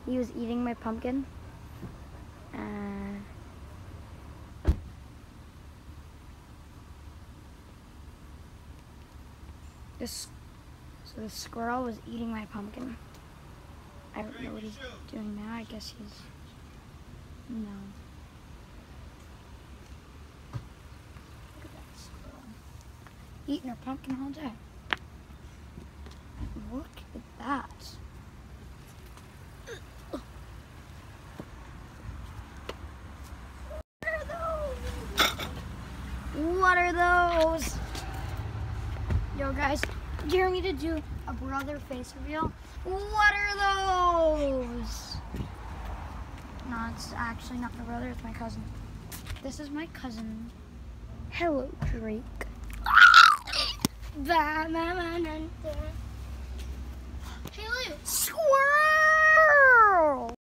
He was eating my pumpkin. So the squirrel was eating my pumpkin. I don't know what he's doing now. I guess he's... No. Look at that squirrel. Eating our pumpkin all day. Look at that. What are those? Yo guys, do you hear me to do a brother face reveal? What are those? No, it's actually not my brother, it's my cousin. This is my cousin. Hello, Drake. Hey, Lou. Squirrel!